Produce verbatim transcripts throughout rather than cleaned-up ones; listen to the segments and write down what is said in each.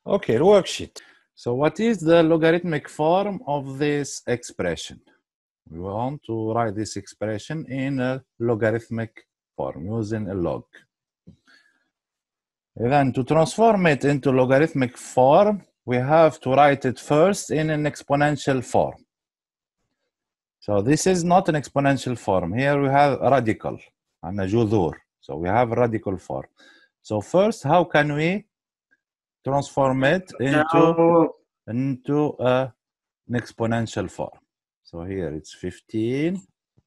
Okay, worksheet. So what is the logarithmic form of this expression? We want to write this expression in a logarithmic form using a log. Then to transform it into logarithmic form, we have to write it first in an exponential form. So this is not an exponential form. Here we have radical and a جذور. So we have radical form. So first, how can we transform it into, into a, an exponential form? So here it's fifteen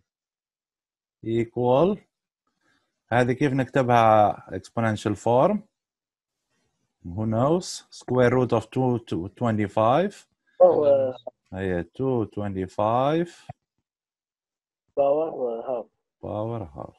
equal, هذه كيف نكتبها exponential form? Who knows? Square root of two to twenty-five. Oh, هي two twenty-five power half. power half.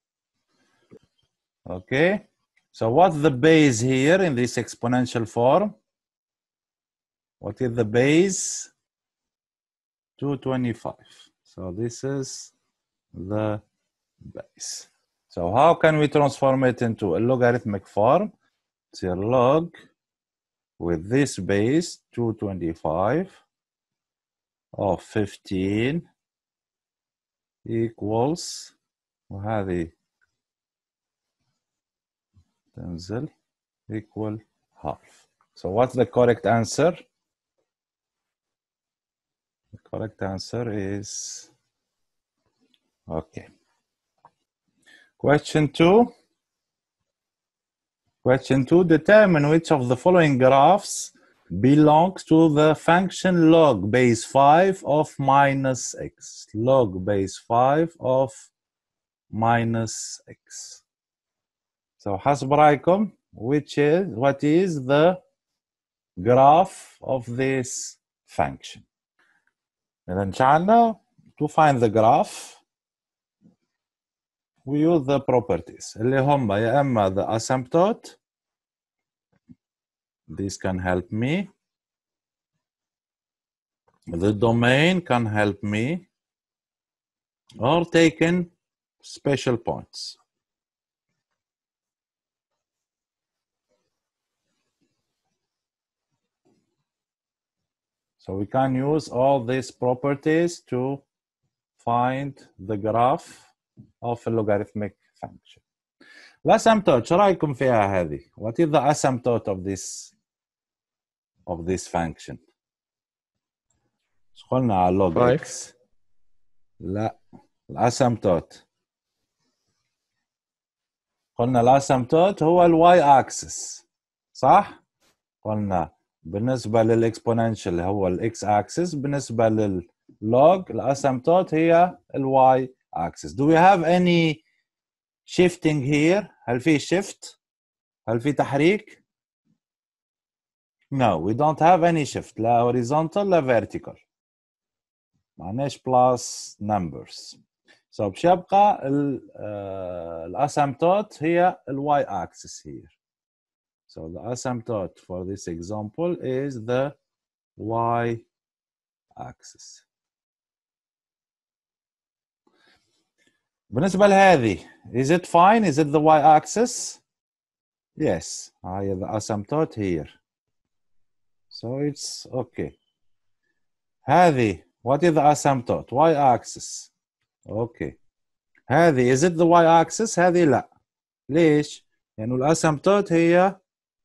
Okay. So what's the base here in this exponential form? What is the base? two twenty-five. So this is the base. So how can we transform it into a logarithmic form? It's a log with this base two twenty-five of fifteen equals وهذه تنزل equal half. So what's the correct answer? The correct answer is okay. Question two. Question two, determine which of the following graphs belongs to the function log base five of minus x. Log base five of minus x. So حسب رأيكم, which is, what is the graph of this function? إذا شعلنا to find the graph, we use the properties اللي هم يا إما the asymptote, this can help me, the domain can help me, or taking special points. So we can use all these properties to find the graph of a logarithmic function. الاسمتوت شو رايكم فيها هذه؟ What is the asymptote of this of this function? قلنا على log five. x. لا الاسمتوت قلنا الاسمتوت هو الواي اكسس صح؟ قلنا بالنسبة للاكسبوننشال هو الاكس اكسس، بالنسبة لللوج الاسمتوت هي الواي اكسس. Do we have any shifting here؟ هل في shift؟ هل في تحريك؟ No, we don't have any shift. لا horizontal لا vertical. معناش plus numbers. So باش يبقى الاسمتوت هي الواي axis here. So the asymptote for this example is the y axis. بالنسبة لهذه, is it fine? Is it the y axis? Yes, هاي the asymptote here. So it's okay. هذه, what is the asymptote? Y axis. Okay. هذه, is it the y axis? هذه لا. ليش؟ لأنه يعني الاسمتوت هي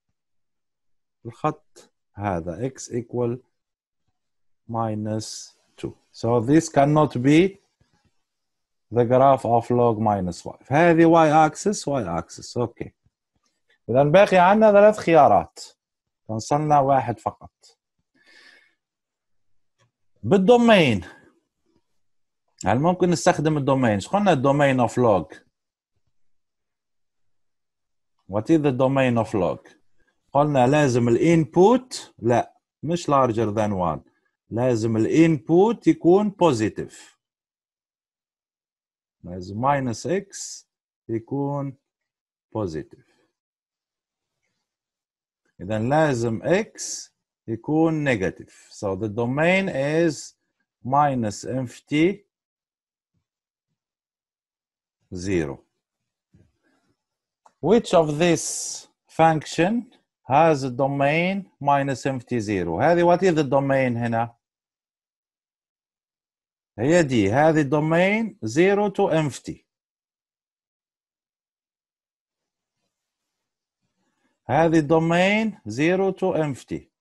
الخط هذا x equal minus two. So this cannot be the graph of log minus five. هذه y axis y axis. Okay. إذا باقي عندنا ثلاث خيارات. وصلنا واحد فقط. بالدومين. هل ممكن نستخدم الدومين؟ ايش قلنا الدومين of log؟ What is the domain of log؟ قلنا لازم الانبوت لا مش larger than one. لازم الانبوت يكون positive. لازم minus x يكون positive. إذا لازم x يكون negative. So the domain is minus empty zero. Which of this function has a domain minus empty zero. هذه what is the domain هنا؟ هي دي، هذه domain zero to empty. هذه domain zero to empty.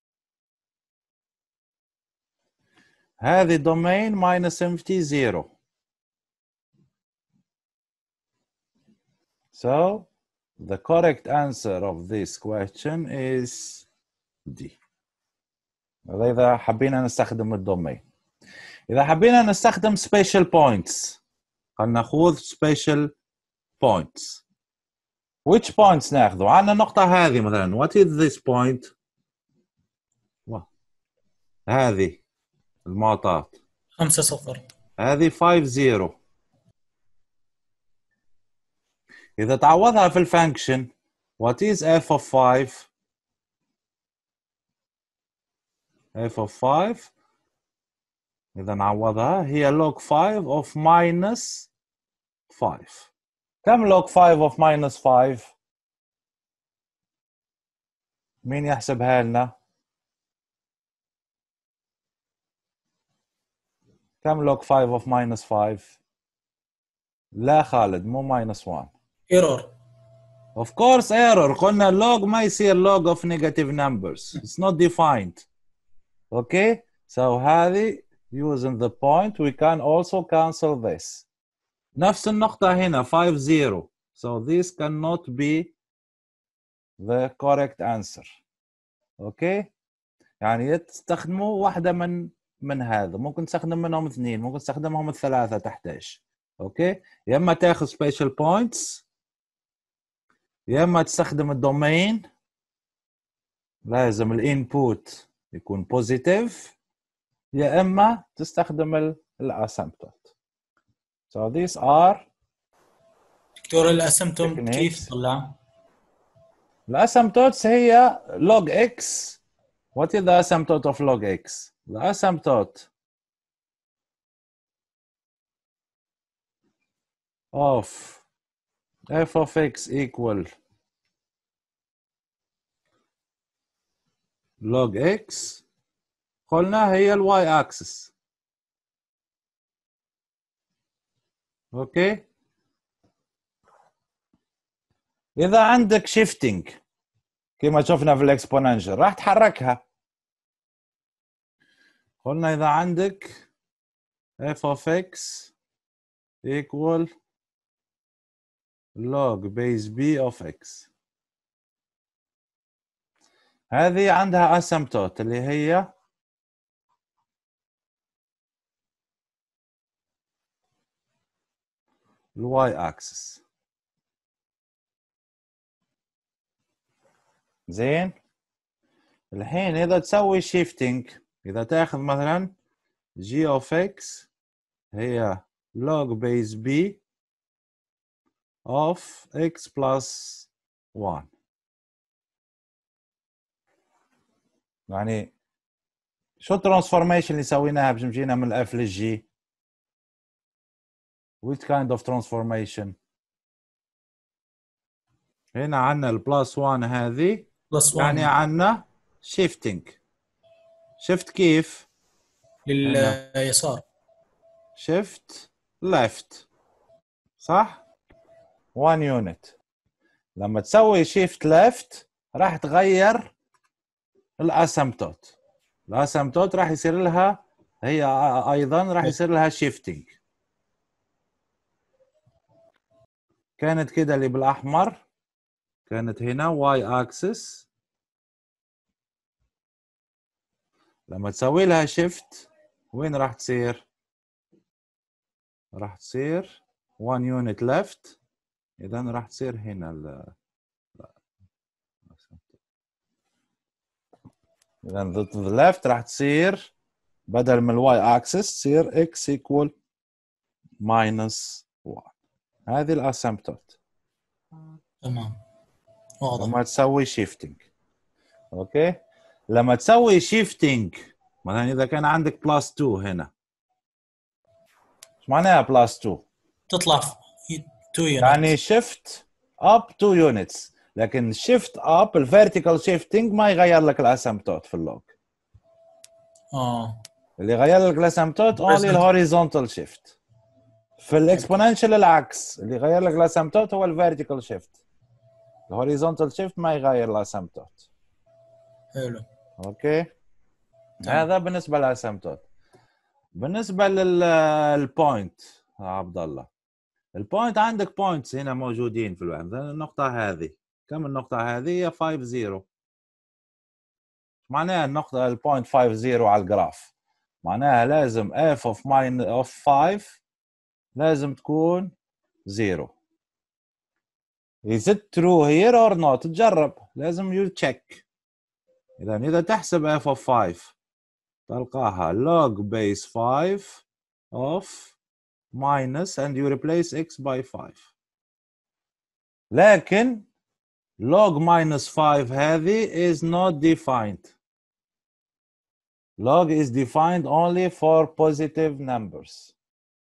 هذه domain minus empty zero. So the correct answer of this question is D. هذا إذا حبينا نستخدم الدومين. إذا حبينا نستخدم special points، خلنا ناخذ special points. Which points ناخذه؟ عندنا النقطة هذه مثلا. What is this point؟ هذه المعطيات. خمسة صفر. هذه five zero. إذا تعوضها في الفانكشن what is f of five؟ f of five إذا نعوضها هي log five of minus five. كم log five of minus five؟ مين يحسبها لنا؟ كم log five of minus five؟ لا خالد، مو minus one. error. Of course error. قلنا log ما يصير log of negative numbers. It's not defined. Okay? So هذه using the point we can also cancel this. نفس النقطة هنا five zero. So this cannot be the correct answer. Okay? يعني تستخدموا واحدة من من هذا، ممكن تستخدم منهم اثنين، ممكن تستخدمهم الثلاثة تحتاج. اوكي؟ يا اما تاخذ special points، يا اما تستخدم الدومين، لازم الانبوت يكون positive، يا اما تستخدم الاسمبتوت. So these are دكتور الاسمبتوت كيف طلع؟ الاسمبتوتس هي log x. What is the asymptote of log x? The asymptote of f of x equal log x قلنا هي ال y axis. اوكي؟ إذا عندك shifting كما شفنا في الاكسبوننشال راح تحركها. قلنا إذا عندك f of x equal log base b of x، هذه عندها asymptote اللي هي y axis. زين؟ الحين إذا تسوي shifting، إذا تاخذ مثلا g of x هي log base b of x plus one. يعني شو الترانسفورميشن اللي سويناها باش مشينا من الاف للجي؟ which kind of transformation؟ هنا عندنا البلس واحد هذه يعني عندنا shifting. shift كيف؟ لليسار. shift left صح؟ one unit. لما تسوي shift left راح تغير الاسمبتوت. الاسمبتوت راح يصير لها هي ايضا راح يصير لها shifting. كانت كده اللي بالاحمر كانت هنا y axis، لما تسوي لها shift وين راح تصير؟ راح تصير one unit left. إذا راح تصير هنا ال إذا to the left راح تصير بدل من y axis تصير x equal minus one. هذه الاسمبتوت. تمام واضح. لما تسوي shifting. اوكي؟ لما تسوي shifting مثلا إذا كان عندك plus two هنا، ايش معناها plus two؟ تطلع two units. يعني shift up two units. لكن shift up الفيرتيكال shifting ما يغير لك الاسمبتوت في اللوج. اه اللي يغير لك الاسمبتوت only الهوريزونتال شيفت. في الاكسبوننشال العكس، اللي يغير لك الاسمبتوت هو الفيرتيكال شيفت. الهوريزونتال شيفت ما يغير الاسمبتوت. حلو. اوكي تمام. هذا بالنسبه للاسمبتوت. بالنسبه للبوينت يا عبد الله، البوينت عندك بوينتس هنا موجودين في الوحده. النقطه هذه كم النقطه هذه؟ هي خمسين. معناها النقطه البوينت خمسين على الجراف، معناها لازم f of mine of five لازم تكون zero. is it true here or not؟ تجرب، لازم you check. إذا إذا تحسب f of five تلقاها log base five of minus and you replace x by five. لكن log minus five هذه is not defined. log is defined only for positive numbers.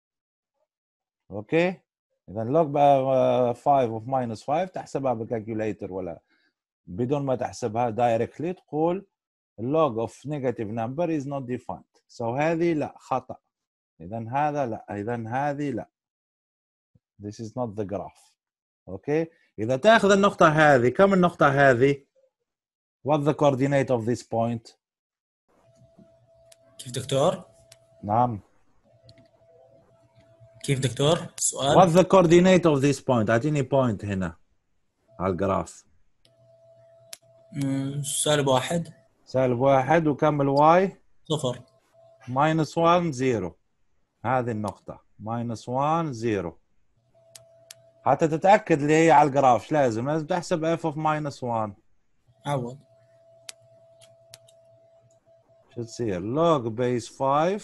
اوكي اذا log five of minus five تحسبها بالكالكوليتر ولا بدون ما تحسبها دايركتلي، تقول log of negative number is not defined. so هذه لا، خطأ. اذا هذا لا، اذا هذه لا. this is not the graph. اوكي اذا تاخذ النقطة هذه، كم النقطة هذه؟ what the coordinate of this point؟ كيف دكتور؟ نعم كيف دكتور؟ سؤال. what the coordinate of this point؟ اعطيني point هنا على الجراف. مم، سالب واحد. سالب واحد وكم الواي؟ صفر. minus one zero. هذه النقطة minus one zero. حتى تتأكد اللي هي على الجراف ايش لازم؟ لازم تحسب f of minus one. عوض. شو تصير؟ log base five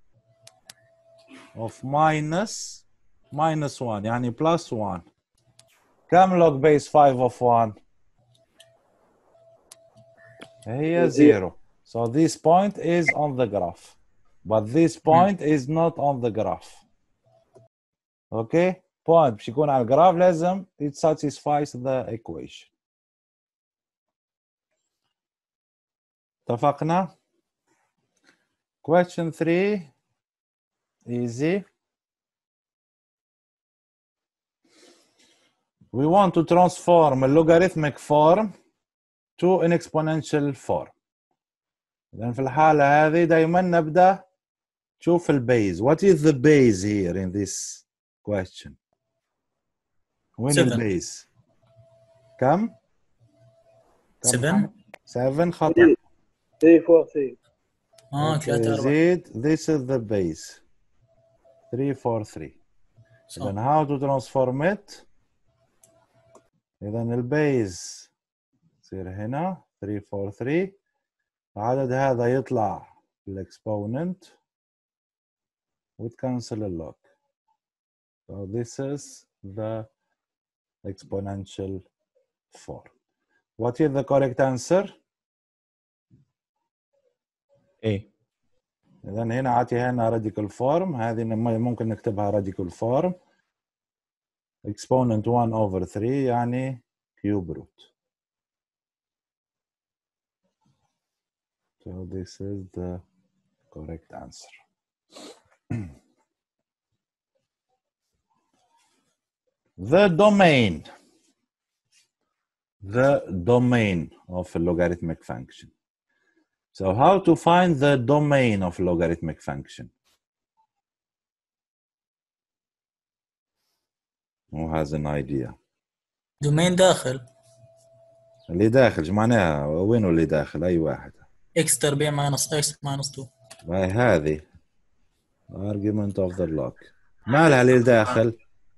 of minus minus one يعني plus one. كم log base five of one؟ هي zero. so this point is on the graph but this point is not on the graph. okay point باش يكون على الجراف لازم it satisfies the equation. اتفقنا؟ question three easy. we want to transform a logarithmic form to an exponential form. إذن في الحالة هذه دائما نبدأ نشوف البيز. what is the base here in this question؟ وين البيز؟ كم؟ سبعة. سبعة خطأ. three four three. اه ثلاثة أربعة. زيد this is the base three four three. إذن how to transform it؟ إذن البيز يصير هنا three four three. العدد هذا يطلع الإكسبوننت وتكنسل اللوج. so this is the exponential form. what is the correct answer؟ ايه. إذا هنا عطي هنا radical form، هذه ممكن نكتبها radical form exponent one over three يعني cube root. so this is the correct answer. the domain the domain of a logarithmic function. so how to find the domain of logarithmic function؟ who has an idea؟ دومين داخل. اللي داخل شو معناها؟ وينه اللي داخل؟ اي واحد. اكس تربيع ماينس اكس ماينس اتنين. هاي هذه argument of the log. مالها اللي داخل؟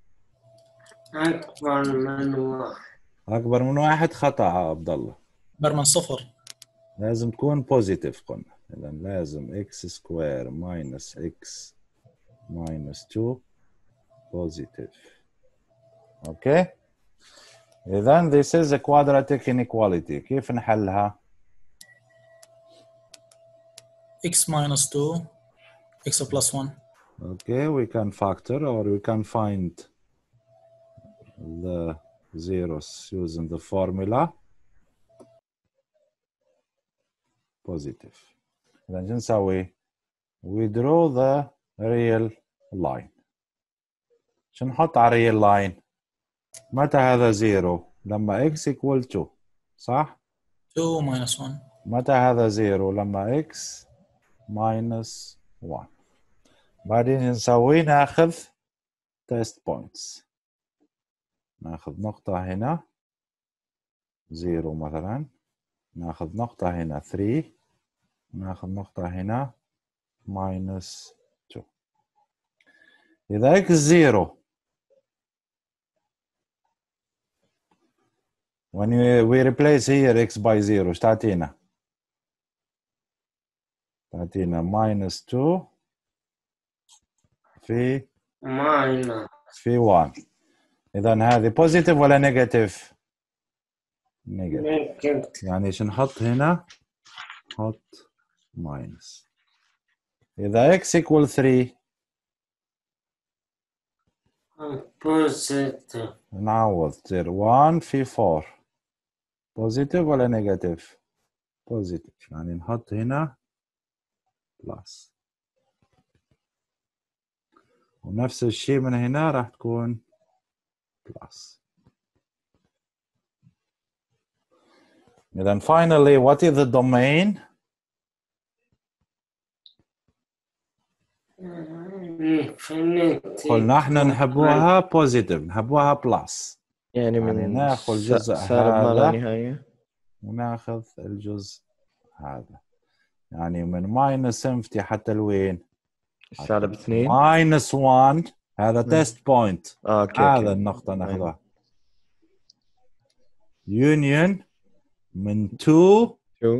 أكبر من واحد. أكبر من واحد خطأ يا عبد الله. أكبر من صفر. لازم تكون بوزيتيف قلنا. إذا لازم x سكوير minus x minus two positive. أوكي؟ إذا this is a quadratic inequality. كيف نحلها؟ x minus two x plus one. Okay, we can factor or we can find the zeros using the formula positive. إذا شو نسوي؟ we draw the real line. شو نحط على real line؟ متى هذا زيرو؟ لما x equal two صح؟ two minus one. متى هذا زيرو؟ لما x minus one. بعدين نسوي ناخذ test points. ناخذ نقطة هنا زيرو مثلا، ناخذ نقطة هنا three، ناخذ نقطة هنا minus two. إذا x زيرو when we, we replace here x by zero ايش تعطينا؟ تعطينا minus two في minus في one. إذا هذه positive ولا negative؟ negative. negative يعني شو نحط هنا؟ نحط minus. إذا x equal three positive نعوض تصير one في four. positive ولا negative؟ positive. يعني نحط هنا plus. ونفس الشيء من هنا راح تكون plus. إذا finally what is the domain؟ infinity قلنا احنا نحبوها positive، نحبوها plus. يعني من يعني ناخذ س- الجزء سالب ما لا هذا نهاية. وناخذ الجزء هذا. يعني من minus infinity حتى لوين؟ سالب اثنين. minus one. هذا مم. test point. آه، أوكي هذا أوكي. النقطة ناخذها. أيوة. union من two شو؟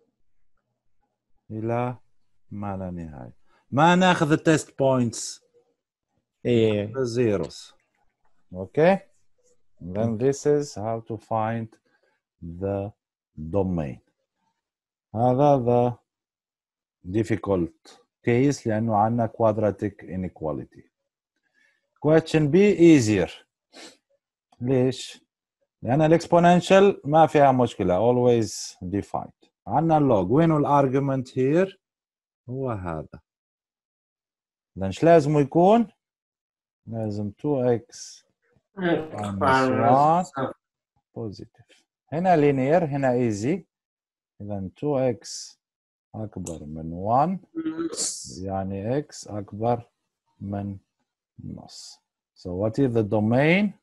إلى ما لا نهاية. ما ناخذ التست points. إيه. the zeros. Okay? Then this is how to find the domain. هذا the difficult case لأنه عندنا quadratic inequality. Question B easier. ليش؟ لأن الإكسبوننشال ما فيها مشكلة always defined. عندنا اللوج وينه الارجيومنت here؟ هو هذا. إذا إيش لازم يكون؟ لازم two x minus one positive. هنا linear هنا easy. إذا two x أكبر من one يعني x أكبر من نص. So what is the domain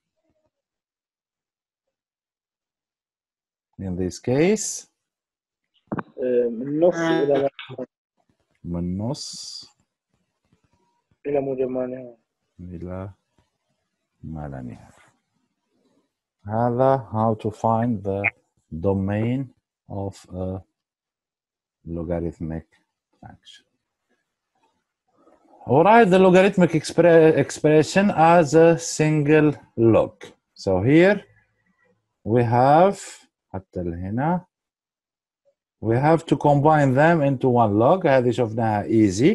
in this case؟ من نص إلى من نص إلى مجمع نهائي. إلى ما لا نهاية. هذا how to find the domain of a logarithmic function. Or write the logarithmic expre expression as a single log. So here we have حتى هنا we have to combine them into one log. هذه شفناها easy.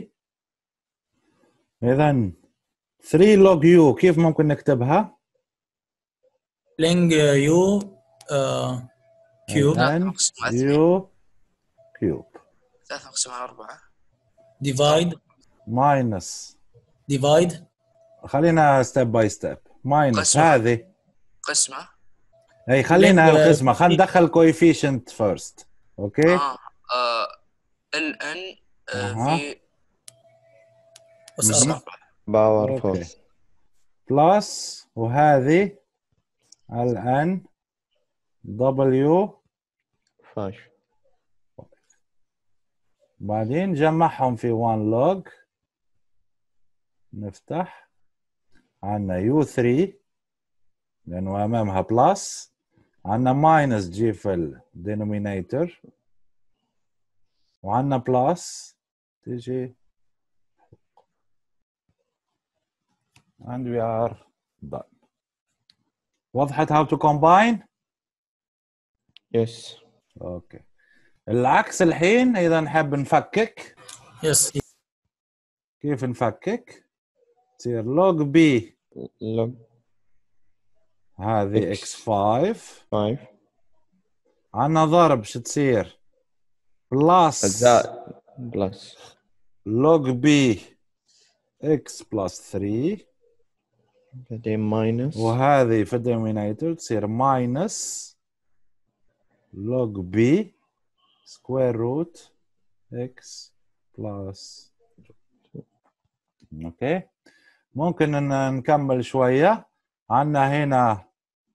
إذن three log u كيف ممكن نكتبها؟ ling u uh, cube n u cube ثلاثة مقسوم على أربعة divide minus divide خلينا step by step minus قسمة. هذه قسمة اي خلينا Ling- القسمة خلينا ندخل coefficient first. اوكي آه آه ال ان آه أها. في بس مهم. أربعة. باور أوكي. فورس. plus وهذه ال n w فاش. بعدين جمعهم في one log. نفتح عنا يو ثري لأنه أمامها plus. عنا minus جي في ال denominator وعنا plus تيجي and we are done. وضحت how to combine؟ يس. اوكي. العكس الحين اذا نحب نفكك. yes كيف نفكك؟ تصير log b لوج هذه X. إكس خمسة. خمسة. عنا ضرب شو تصير؟ بلس الزائد بلس لوج بي إكس بلس ثلاثة، بعدين ماينس وهذه في الدينومينيتور تصير ماينس لوج بي سكوير روت إكس بلس. اوكي، ممكن ان نكمل شوية. عنا هنا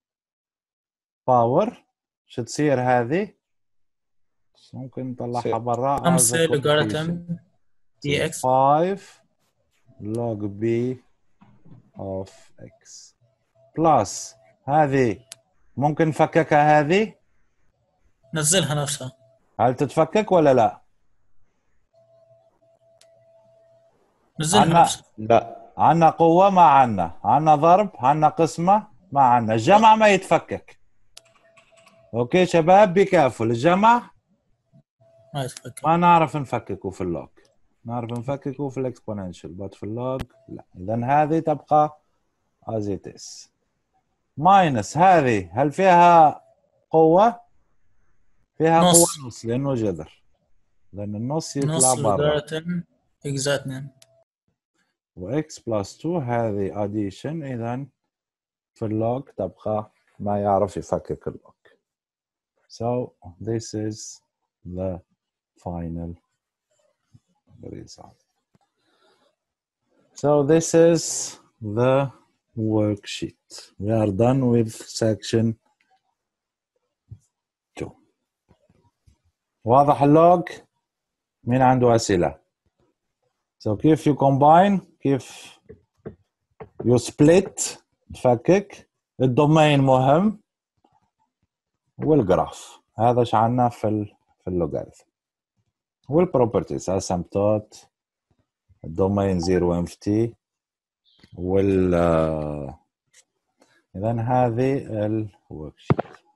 باور شو تصير هذه؟ ممكن نطلعها برا. خمسة لوغاريتم دي اكس خمسة log b of x بلس هذه ممكن نفككها. هذه نزلها نفسها. هل تتفكك ولا لا؟ نزلها عنا نفسها. لا عنا قوة ما عنا، عنا ضرب، عنا قسمة ما عنا، جمع ما يتفكك. اوكي شباب بكافل الجمع ما يتفكر. ما نعرف نفككه في اللوج، نعرف نفككه في الاكسبوننشال بس في اللوج لا. اذا هذه تبقى as it is. ماينس هذه هل فيها قوة؟ فيها نص. قوة نص لأنه جذر، لأن النص يطلع نص برا. لوغاريتم اكزاكتلي. و x plus two هذه addition، إذا في اللوج تبقى ما يعرف يفكك اللوج. So this is the final result. So this is the worksheet. We are done with section two. واضح اللوج؟ مين عنده أسئلة؟ So كيف you combine، كيف you split تفكك، الدومين مهم، والجراف هذا ايش عنا في ال في اللوغاريثم، والبروبرتيز اسمبتوت، الدومين زيرو امفتي، وال اذا هذه الورك شيت.